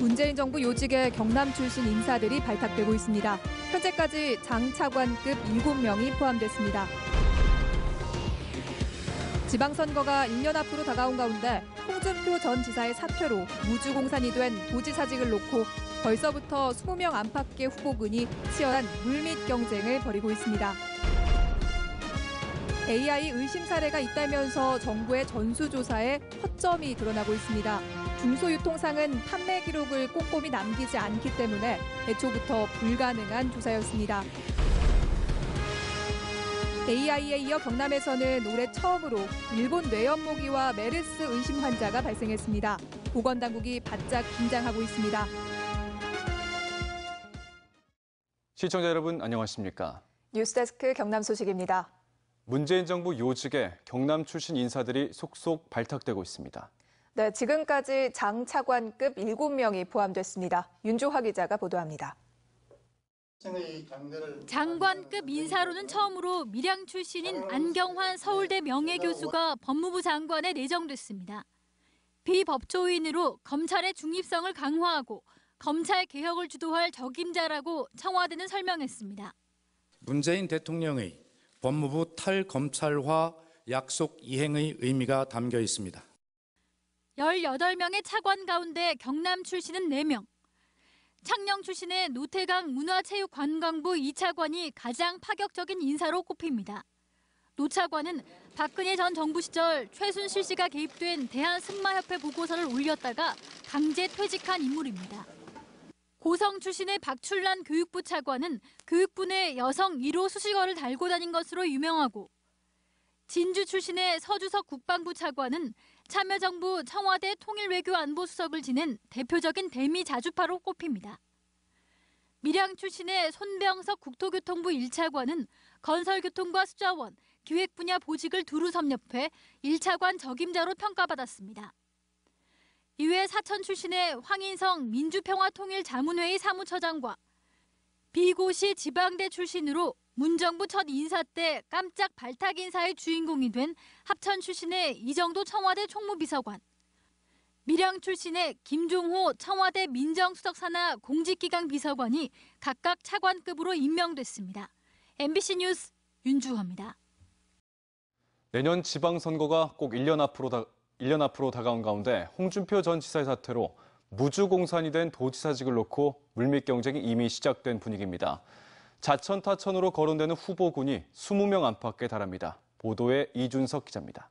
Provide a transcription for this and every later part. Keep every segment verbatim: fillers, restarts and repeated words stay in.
문재인 정부 요직의 경남 출신 인사들이 발탁되고 있습니다. 현재까지 장 차관급 일곱 명이 포함됐습니다. 지방선거가 일 년 앞으로 다가온 가운데 홍준표 전 지사의 사퇴로 무주공산이 된 도지사직을 놓고 벌써부터 이십 명 안팎의 후보군이 치열한 물밑 경쟁을 벌이고 있습니다. 에이아이 의심 사례가 있다면서 정부의 전수조사에 허점이 드러나고 있습니다. 중소유통상은 판매 기록을 꼼꼼히 남기지 않기 때문에 애초부터 불가능한 조사였습니다. 에이아이에 이어 경남에서는 올해 처음으로 일본 뇌염모기와 메르스 의심 환자가 발생했습니다. 보건당국이 바짝 긴장하고 있습니다. 시청자 여러분 안녕하십니까? 뉴스데스크 경남 소식입니다. 문재인 정부 요직에 경남 출신 인사들이 속속 발탁되고 있습니다. 네, 지금까지 장 차관급 일곱 명이 포함됐습니다. 윤주화 기자가 보도합니다. 장관급 인사로는 처음으로 밀양 출신인 안경환 서울대 명예교수가 법무부 장관에 내정됐습니다. 비법조인으로 검찰의 중립성을 강화하고 검찰 개혁을 주도할 적임자라고 청와대는 설명했습니다. 문재인 대통령의 법무부 탈검찰화 약속 이행의 의미가 담겨 있습니다. 열여덟 명의 차관 가운데 경남 출신은 네 명. 창녕 출신의 노태강 문화체육관광부 이 차관이 가장 파격적인 인사로 꼽힙니다. 노 차관은 박근혜 전 정부 시절 최순실 씨가 개입된 대한승마협회 보고서를 올렸다가 강제 퇴직한 인물입니다. 고성 출신의 박출란 교육부 차관은 교육부 내 여성 일 호 수식어를 달고 다닌 것으로 유명하고, 진주 출신의 서주석 국방부 차관은 참여정부 청와대 통일외교안보수석을 지낸 대표적인 대미 자주파로 꼽힙니다. 밀양 출신의 손병석 국토교통부 일 차관은 건설교통과 수자원, 기획 분야 보직을 두루 섭렵해 일 차관 적임자로 평가받았습니다. 이외 사천 출신의 황인성 민주평화통일자문회의 사무처장과 비고시 지방대 출신으로 문정부 첫 인사 때 깜짝 발탁 인사의 주인공이 된 합천 출신의 이정도 청와대 총무비서관, 밀양 출신의 김종호 청와대 민정수석산하 공직기강 비서관이 각각 차관급으로 임명됐습니다. 엠비씨 뉴스 윤주화입니다. 내년 지방선거가 꼭 일 년 앞으로 다, 일 년 앞으로 다가온 가운데 홍준표 전 지사의 사퇴로 무주공산이 된 도지사직을 놓고 물밑 경쟁이 이미 시작된 분위기입니다. 자천타천으로 거론되는 후보군이 이십 명 안팎에 달합니다. 보도에 이준석 기자입니다.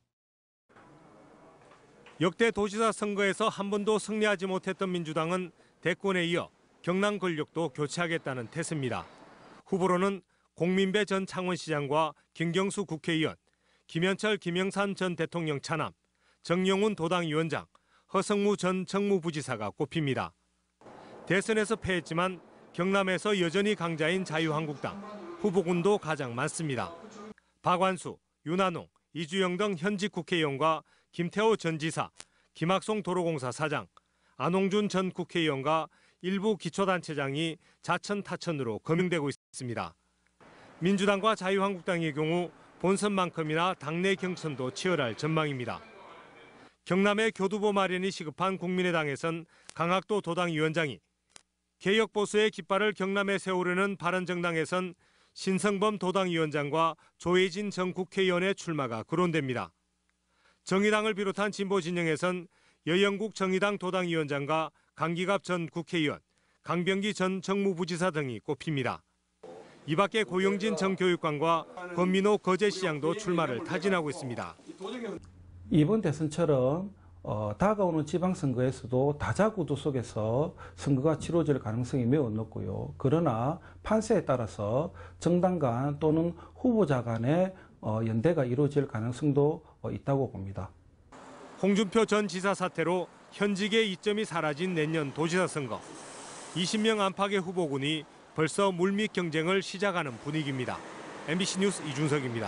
역대 도지사 선거에서 한 번도 승리하지 못했던 민주당은 대권에 이어 경남 권력도 교체하겠다는 태세입니다. 후보로는 공민배 전 창원시장과 김경수 국회의원, 김현철 김영삼 전 대통령 차남, 정영훈 도당위원장, 허성무 전 정무부지사가 꼽힙니다. 대선에서 패했지만 경남에서 여전히 강자인 자유한국당, 후보군도 가장 많습니다. 박완수, 윤한홍, 이주영 등 현직 국회의원과 김태호 전 지사, 김학송 도로공사 사장, 안홍준 전 국회의원과 일부 기초단체장이 자천타천으로 거명되고 있습니다. 민주당과 자유한국당의 경우 본선만큼이나 당내 경선도 치열할 전망입니다. 경남의 교두보 마련이 시급한 국민의당에선 강학도 도당위원장이, 개혁보수의 깃발을 경남에 세우려는 바른정당에선 신성범 도당위원장과 조혜진 전 국회의원의 출마가 거론됩니다. 정의당을 비롯한 진보 진영에선 여영국 정의당 도당위원장과 강기갑 전 국회의원, 강병기 전 정무부지사 등이 꼽힙니다. 이 밖에 고영진 전 교육관과 권민호 거제시장도 출마를 타진하고 있습니다. 이번 대선처럼 어, 다가오는 지방선거에서도 다자구도 속에서 선거가 치러질 가능성이 매우 높고요. 그러나 판세에 따라서 정당 간 또는 후보자 간의 어, 연대가 이루어질 가능성도 어, 있다고 봅니다. 홍준표 전 지사 사태로 현직의 이점이 사라진 내년 도지사 선거. 이십 명 안팎의 후보군이 벌써 물밑 경쟁을 시작하는 분위기입니다. 엠비씨 뉴스 이준석입니다.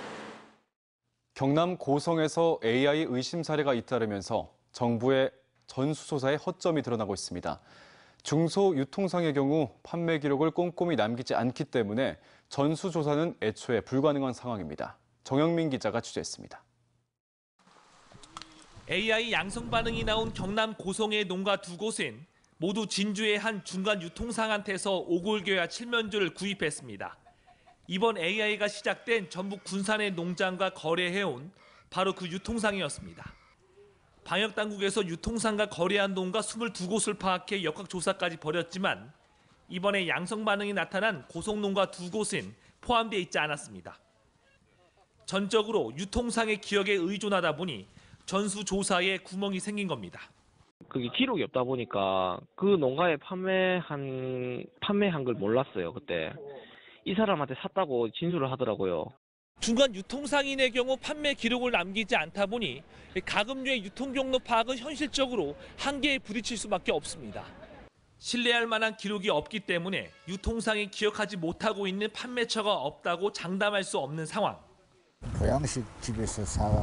경남 고성에서 에이아이 의심 사례가 잇따르면서 정부의 전수조사에 허점이 드러나고 있습니다. 중소유통상의 경우 판매 기록을 꼼꼼히 남기지 않기 때문에 전수조사는 애초에 불가능한 상황입니다. 정영민 기자가 취재했습니다. 에이아이 양성 반응이 나온 경남 고성의 농가 두 곳은 모두 진주의 한 중간 유통상한테서 오골교야 칠면조를 구입했습니다. 이번 에이아이가 시작된 전북 군산의 농장과 거래해온 바로 그 유통상이었습니다. 방역당국에서 유통상과 거래한 농가 이십이 곳을 파악해 역학조사까지 벌였지만 이번에 양성 반응이 나타난 고성농가 두 곳은 포함되어 있지 않았습니다. 전적으로 유통상의 기억에 의존하다 보니 전수조사에 구멍이 생긴 겁니다. 그게 기록이 없다 보니까 그 농가에 판매한 판매한 걸 몰랐어요. 그때 이 사람한테 샀다고 진술을 하더라고요. 중간 유통상인의 경우 판매 기록을 남기지 않다 보니 가금류의 유통 경로 파악은 현실적으로 한계에 부딪힐 수밖에 없습니다. 신뢰할 만한 기록이 없기 때문에 유통상이 기억하지 못하고 있는 판매처가 없다고 장담할 수 없는 상황. 보양식 집에서 사가고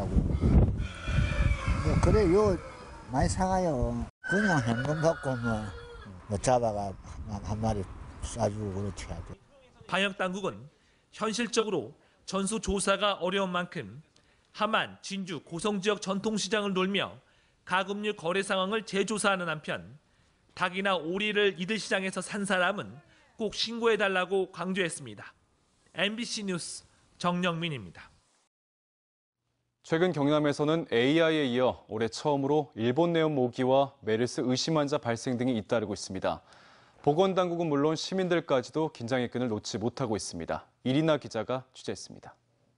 뭐 그래요. 많이 사가요. 그냥 현금 받고 뭐, 뭐 잡아가 한 마리 싸주고 그렇지 하죠. 방역당국은 현실적으로 전수조사가 어려운 만큼 함안, 진주, 고성 지역 전통시장을 놀며 가금류 거래 상황을 재조사하는 한편 닭이나 오리를 이들 시장에서 산 사람은 꼭 신고해달라고 강조했습니다. 엠비씨 뉴스 정영민입니다. 최근 경남에서는 에이아이에 이어 올해 처음으로 일본 내염 모기와 메르스 의심 환자 발생 등이 잇따르고 있습니다. 보건당국은 물론 시민들까지도 긴장의 끈을 놓지 못하고 있습니다. 이리나 기자가 취재했습니다.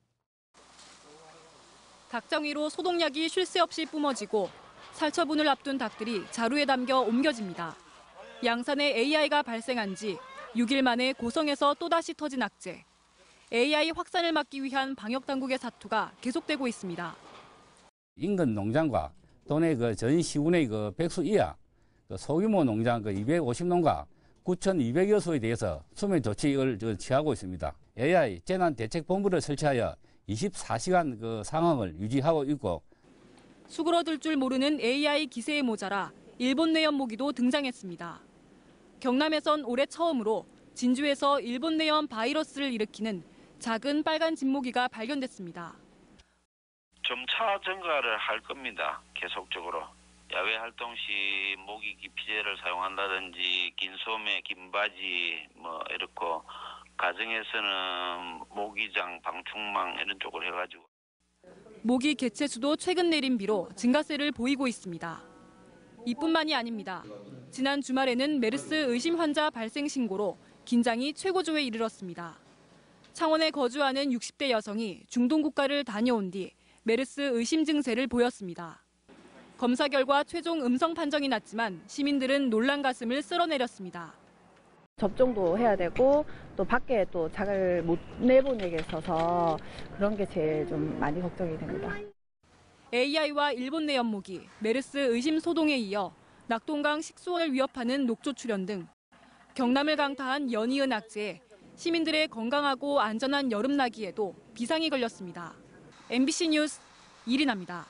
닭장위로 소독약이 쉴 새 없이 뿜어지고 살처분을 앞둔 닭들이 자루에 담겨 옮겨집니다. 양산에 에이아이가 발생한 지 육 일 만에 고성에서 또다시 터진 악재. 에이아이 확산을 막기 위한 방역당국의 사투가 계속되고 있습니다. 인근 농장과 도내 그 전 시군의 그 백수 이하 그 소규모 농장 그 이백오십 농가 구천이백여 소에 대해서 수면 조치를 취하고 있습니다. 에이아이 재난대책본부를 설치하여 이십사 시간 그 상황을 유지하고 있고 수그러들 줄 모르는 에이아이 기세에 모자라 일본 내염 모기도 등장했습니다. 경남에선 올해 처음으로 진주에서 일본 내염 바이러스를 일으키는 작은 빨간 진모기가 발견됐습니다. 점차 증가를 할 겁니다. 계속적으로. 야외 활동 시 모기 기피제를 사용한다든지 긴 소매, 긴 바지 뭐 이렇고 가정에서는 모기장, 방충망 이런 쪽을 해가지고. 모기 개체 수도 최근 내린 비로 증가세를 보이고 있습니다. 이뿐만이 아닙니다. 지난 주말에는 메르스 의심 환자 발생 신고로 긴장이 최고조에 이르렀습니다. 창원에 거주하는 육십 대 여성이 중동 국가를 다녀온 뒤 메르스 의심 증세를 보였습니다. 검사 결과 최종 음성 판정이 났지만 시민들은 놀란 가슴을 쓸어내렸습니다. 접종도 해야 되고 또 밖에 또 작을 못 내보내게 있어서 그런 게 제일 좀 많이 걱정이 됩니다. 에이아이와 일본 내염 모기, 메르스 의심 소동에 이어 낙동강 식수원을 위협하는 녹조 출현 등 경남을 강타한 연이은 악재에 시민들의 건강하고 안전한 여름나기에도 비상이 걸렸습니다. 엠비씨 뉴스 이리나입니다.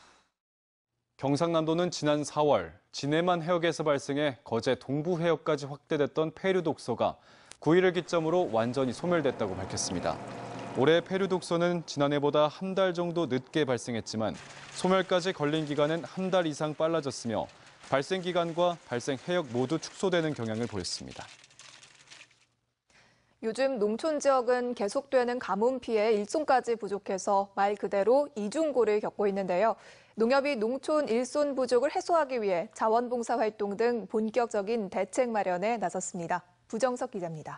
경상남도는 지난 사월 진해만 해역에서 발생해 거제 동부 해역까지 확대됐던 폐류 독소가 구 일을 기점으로 완전히 소멸됐다고 밝혔습니다. 올해 폐류 독소는 지난해보다 한 달 정도 늦게 발생했지만 소멸까지 걸린 기간은 한 달 이상 빨라졌으며 발생 기간과 발생 해역 모두 축소되는 경향을 보였습니다. 요즘 농촌 지역은 계속되는 가뭄 피해 일손까지 부족해서 말 그대로 이중고를 겪고 있는데요. 농협이 농촌 일손 부족을 해소하기 위해 자원봉사 활동 등 본격적인 대책 마련에 나섰습니다. 부정석 기자입니다.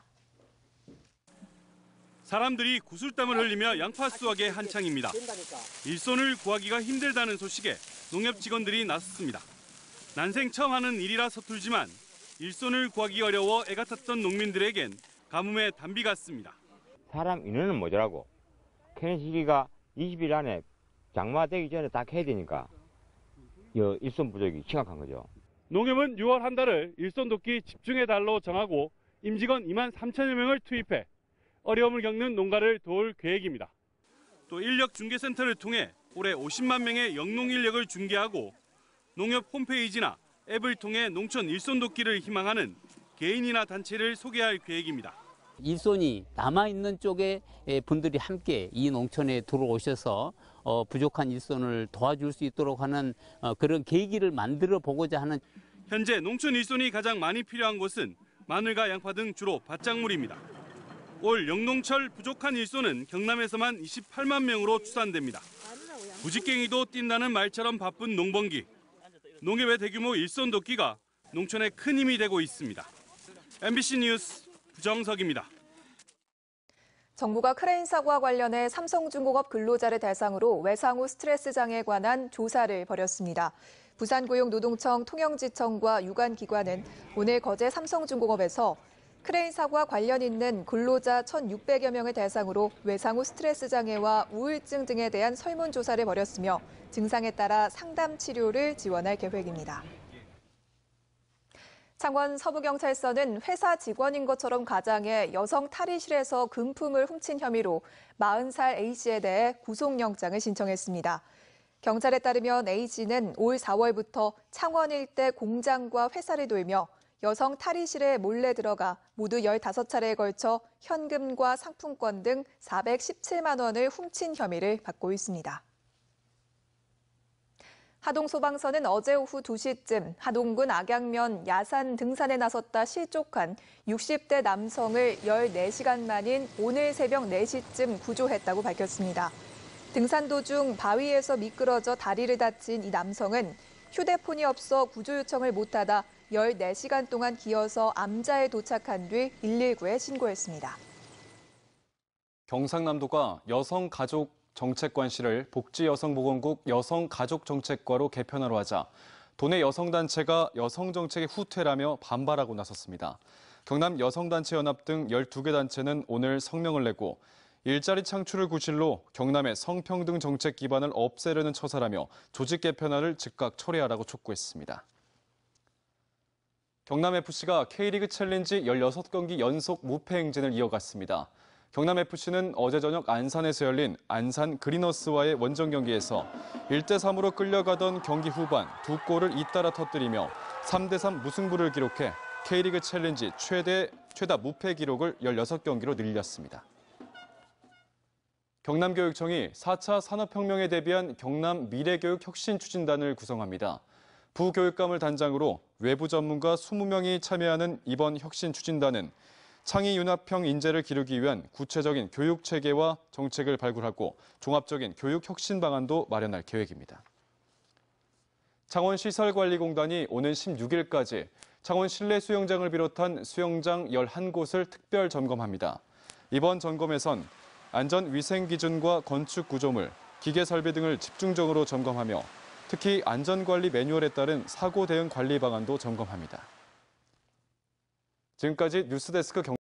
사람들이 구슬땀을 흘리며 양파 수확에 한창입니다. 일손을 구하기가 힘들다는 소식에 농협 직원들이 나섰습니다. 난생 처음 하는 일이라 서툴지만 일손을 구하기 어려워 애가 탔던 농민들에겐 가뭄의 단비 같습니다. 사람 인원은 모자라고 캐는 시기가 이십 일 안에 장마되기 전에 다 캐야 되니까 일손 부족이 심각한 거죠. 농협은 유월 한 달을 일손 돕기 집중의 달로 정하고 임직원 이만 삼천여 명을 투입해 어려움을 겪는 농가를 도울 계획입니다. 또 인력 중개센터를 통해 올해 오십만 명의 영농 인력을 중개하고 농협 홈페이지나 앱을 통해 농촌 일손 돕기를 희망하는 개인이나 단체를 소개할 계획입니다. 일손이 남아있는 쪽에 분들이 함께 이 농촌에 들어오셔서 어, 부족한 일손을 도와줄 수 있도록 하는 어, 그런 계기를 만들어 보고자 하는. 현재 농촌 일손이 가장 많이 필요한 곳은 마늘과 양파 등 주로 밭작물입니다. 올 영농철 부족한 일손은 경남에서만 이십팔만 명으로 추산됩니다. 부직갱이도 뛴다는 말처럼 바쁜 농번기. 농협의 대규모 일손 돕기가 농촌에 큰 힘이 되고 있습니다. 엠비씨 뉴스 부정석입니다. 정부가 크레인 사고와 관련해 삼성중공업 근로자를 대상으로 외상 후 스트레스 장애에 관한 조사를 벌였습니다. 부산고용노동청 통영지청과 유관기관은 오늘 거제 삼성중공업에서 크레인 사고와 관련 있는 근로자 천육백여 명을 대상으로 외상 후 스트레스 장애와 우울증 등에 대한 설문조사를 벌였으며 증상에 따라 상담 치료를 지원할 계획입니다. 창원 서부경찰서는 회사 직원인 것처럼 가장해 여성 탈의실에서 금품을 훔친 혐의로 마흔 살 A씨에 대해 구속영장을 신청했습니다. 경찰에 따르면 A씨는 올 사월부터 창원 일대 공장과 회사를 돌며 여성 탈의실에 몰래 들어가 모두 열다섯 차례에 걸쳐 현금과 상품권 등 사백십칠만 원을 훔친 혐의를 받고 있습니다. 하동소방서는 어제 오후 두 시쯤 하동군 악양면 야산 등산에 나섰다 실족한 육십 대 남성을 열네 시간 만인 오늘 새벽 네 시쯤 구조했다고 밝혔습니다. 등산 도중 바위에서 미끄러져 다리를 다친 이 남성은 휴대폰이 없어 구조 요청을 못하다 열네 시간 동안 기어서 암자에 도착한 뒤 일일구에 신고했습니다. 경상남도가 여성가족 정책관실을 복지여성보건국 여성가족정책과로 개편하려 하자 도내 여성단체가 여성정책의 후퇴라며 반발하고 나섰습니다. 경남 여성단체연합 등 열두 개 단체는 오늘 성명을 내고 일자리 창출을 구실로 경남의 성평등 정책 기반을 없애려는 처사라며 조직 개편안을 즉각 철회하라고 촉구했습니다. 경남에프씨가 K리그 챌린지 열여섯 경기 연속 무패 행진을 이어갔습니다. 경남에프씨는 어제 저녁 안산에서 열린 안산 그리너스와의 원정 경기에서 일 대 삼으로 끌려가던 경기 후반 두 골을 잇따라 터뜨리며 삼 대 삼 무승부를 기록해 K리그 챌린지 최대, 최다 무패 기록을 열여섯 경기로 늘렸습니다. 경남교육청이 사 차 산업혁명에 대비한 경남 미래교육혁신추진단을 구성합니다. 부교육감을 단장으로 외부 전문가 이십 명이 참여하는 이번 혁신추진단은 창의융합형 인재를 기르기 위한 구체적인 교육체계와 정책을 발굴하고 종합적인 교육혁신 방안도 마련할 계획입니다. 창원시설관리공단이 오는 십육 일까지 창원 실내 수영장을 비롯한 수영장 열한 곳을 특별 점검합니다. 이번 점검에선 안전위생기준과 건축구조물, 기계설비 등을 집중적으로 점검하며 특히 안전관리 매뉴얼에 따른 사고 대응 관리 방안도 점검합니다. 지금까지 뉴스데스크 경